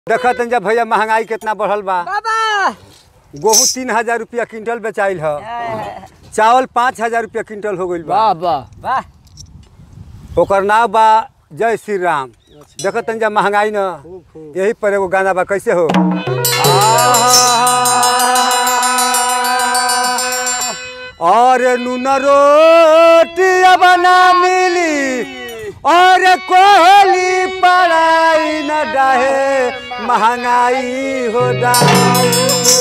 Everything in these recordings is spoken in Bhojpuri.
देखत जब भैया महंगाई कितना बढ़ल बा। गेहूँ 3000 रुपया क्विंटल बेचाइल है, चावल 5000 रुपया क्विंटल हो गइल बा। ओकर नाम बा जय श्री राम। देखत जब महंगाई न, यही पर एगो गाना बा, कैसे हो। और नून रोटिया बना मिली और कोहली पढ़ाई न डाहे महंगाई हो डाही,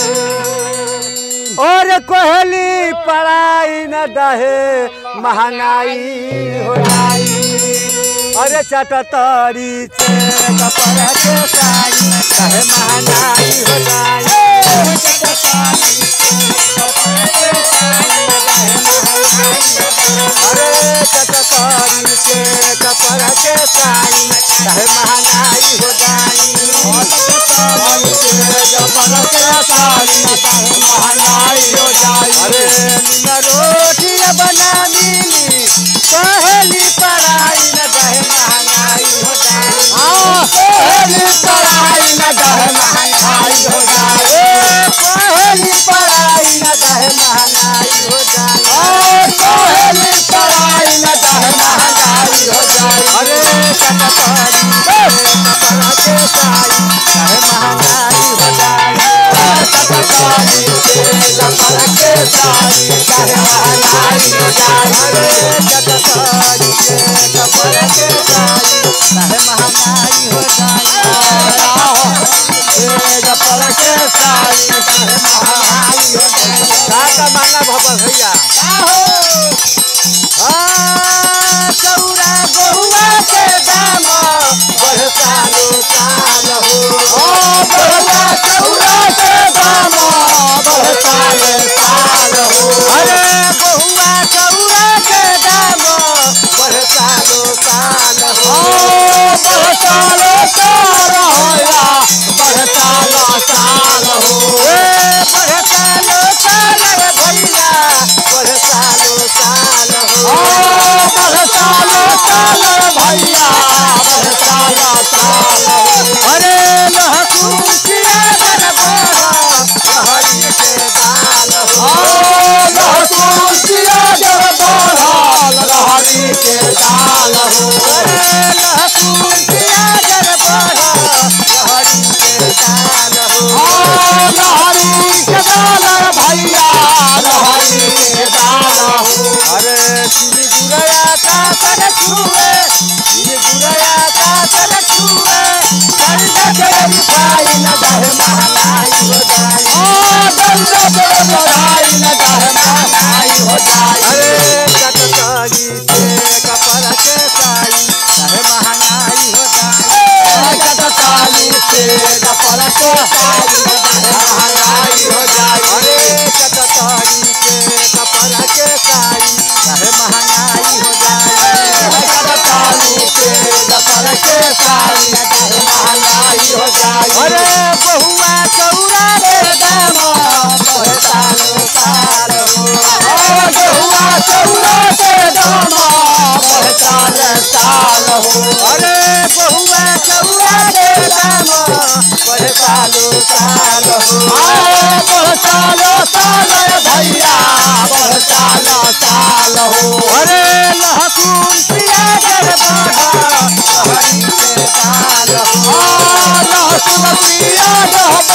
और कोहली पढ़ाई न डाहे महंगाई हो डाही। अरे चटतरी से कपड़ा के साड़ी डाहे महंगाई हो डाही। अरे चटतरी से कपड़ा के साड़ी चाहे महंगाई हो जाई। महंगाई हो जाई। अरे रोटी बना मिली पहली पढ़ाई न चाहे महंगाई हो जाई। पहली पढ़ाई न चाहे महंगाई हो जाए। पहली पढ़ाई न चाहे महंगाई हो जाए। पहली पढ़ाई न चाहे महंगाई हो जाए। अरे चटतरी कपड़ा के साड़ी चाहे महंगाई हो जाए। चटतरी कपड़ा के साड़ी चाहे महंगाई हो जाए। अरे चटतरी कपड़ा के साड़ी चाहे महंगाई हो जाए। कपड़ा के साड़ी चाहे महंगाई हो जाए। का मांगा भपल भैया चौरा गहुआ के दाम बढ़ सालो साल हो। गहुआ चौरा के दाम बढ़ सालो साल हो। अरे गहुआ चौरा के दाम बढ़ सालो साल हो। बढ़ सालो साल होया बढ़ सालो साल हो। बढ़ सालो साल भैया बढ़ सालो साल हो। बढ़ सालो साल भैया बढ़ सालो साल हो। अरे लहसुन प्याज लहरी के दाल हो। लहसुन प्याज लहरी के दाल हो। अरे लहसुन प्याज लहरी के दाल हो। लहरी के दाल भैया लहरी के दाल हो। अरे चीनी गुरया का सर छुए, चीनी गुरया का सर छुए, डंडा के खाई न जाए महंगाई हो जाए। डंडा के लड़ाई न जाए महंगाई हो जाए। अरे चटतरी से कपड़ा के साड़ी चाहे महंगाई हो जाए। चटतरी से कपड़ा के साड़ी चाहे महंगाई हो जाए। अरे चटतरी से कपड़ा के साड़ी चाहे महंगाई हो जाए। चटतरी से कपड़ा के साड़ी चाहे महंगाई हो जाए। अरे बहुआ चौरा के दाम बढ़ सालो साल हो। बहुआ चौरा के दाम बढ़ सालो साल हो। अरे बहुआ चौरा के दाम बढ़ सालो साल हो। बढ़ सालो साल भैया बढ़ सालो साल हो। अरे लहसुन प्याज लहरी के दाल हो। लहसुन प्याज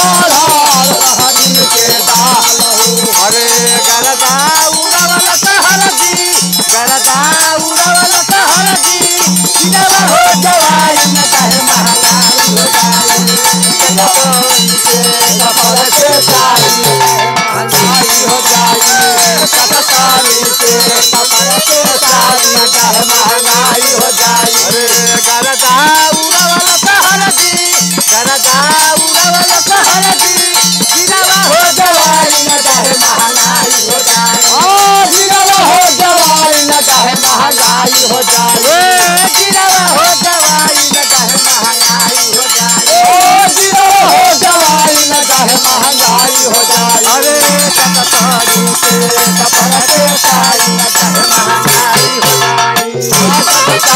लहरी के दाल हो। अरे गरदा उड़वल हरदी, गरदा उड़वल हरदी, सिनवा हो जवाई न चाहे महंगाई हो जाए। चटतरी से कपड़ा के साड़ी महंगाई हो जाए। चटतरी से कपड़ा के साड़ी चाहे महंगाई हो जाए। अरे गरदा उड़वल हरदी, गरदा उड़वल हरदी, सिनवा हो जवाई न चाहे महंगाई हो जाए। सिनवा हो जवाई न चाहे महंगाई हो जाए। सिनवा हो जवाई न चाहे महंगाई हो जाए। सिनवा हो जवाई न चाहे महंगाई हो जाए। अरे चटतरी से कपड़ा के साड़ी चाहे महंगाई हो जाए। चटतरी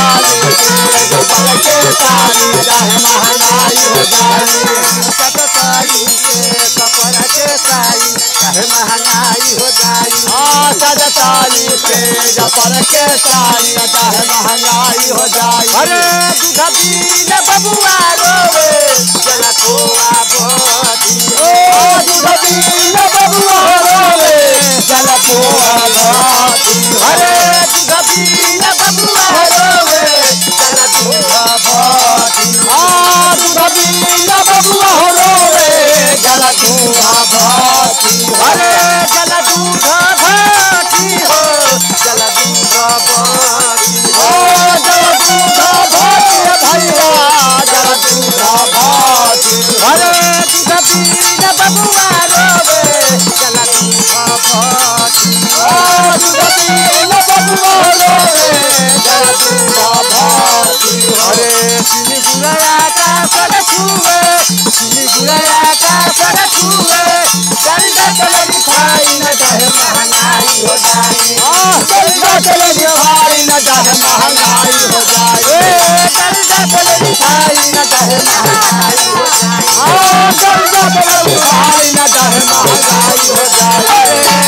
पर के सारी चाहे महंगाई हो जाए सतताली के कपर के साई चाहे महंगाई हो जाए सतताली के कपर के साई चाहे महंगाई हो जाए अरे दूध पीने बबुआ रोवे जला खोआ भोती दूध पीने बबुआ रोवे जला खोआ भोती अरे दूध पीने बबुआ रोवे जला खोआ भोती दूध पीने बबुआ रोवे जला खोआ भोती अरे जला दूध भाती हो जला दूध भाती हो जला दूध भाती भैया जला दूध भाती अरे दूध पीने बबुआ रोवे जला दूध भाती दूध पीने बबुआ रोवे जला दूध भाती अरे चीनी गुड़िया का सर छुए चीनी गुड़िया का सर छुए चंदा चले खाई न चाहे महंगाई हो जाए चंदा चले खाई न चाहे महंगाई हो जाए चंदा चले खाई न चाहे महंगाई हो जाए चंदा चले खाई न चाहे महंगाई हो जाए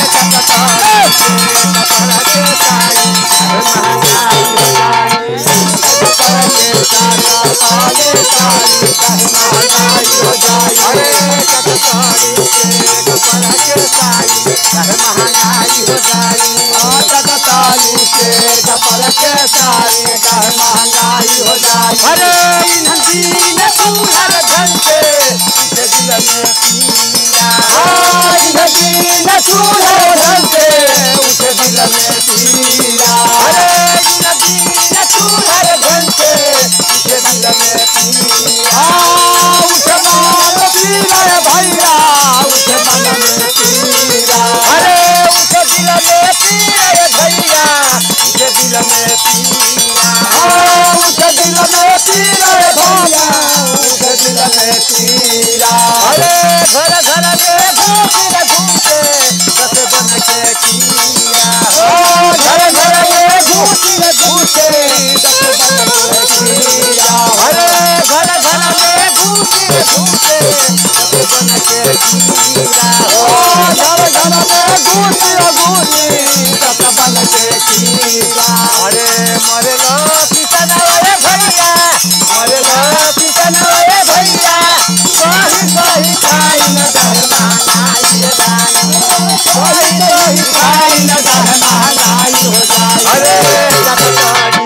अरे नंदी ने पूरा घंटे दिल में पीला नंदी ने पूरा घंटे उसे दिल में पीला अरे नंदी ने पूरा घंटे उसे दिल में पीला उसे मन पीला भैया उसे मन में पीला अरे उसे दिल में पीला भैया उसे दिल में पीला उसे दिल में पीला भैया उसे दिल में पीला अरे घर घर में घूमते घूमते दस बन के किया घर घर में घूमते घूमते दस बन के किया अरे घर घर में घूमते घूमते दस बन के किया घर घर में घूमते घूमते दस बन के किया अरे मरे लो किसान वाले भैया मरे लो किसान वाले भैया कहीं कहीं खाई न चाहे महंगाई हो जाए कहीं कहीं खाई न चाहे महंगाई हो जाए अरे चटकारी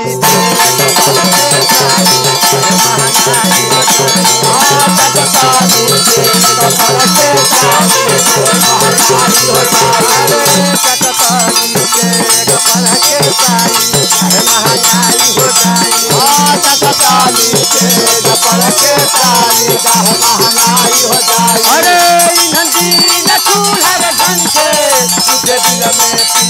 महंगाई हो अरे नंदी न चूल्हा घंटे दिल में